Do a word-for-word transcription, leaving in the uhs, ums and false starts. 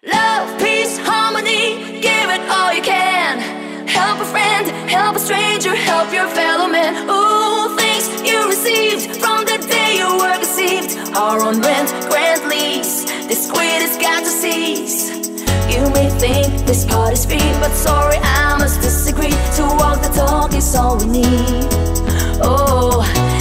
Love, peace, harmony, give it all you can. Help a friend, help a stranger, help your fellow man. Ooh, things you received from the day you were deceived are on rent, grant, lease. This squid has got to cease. You may think this part is free, but sorry, I must disagree. To walk the talk is all we need. Oh,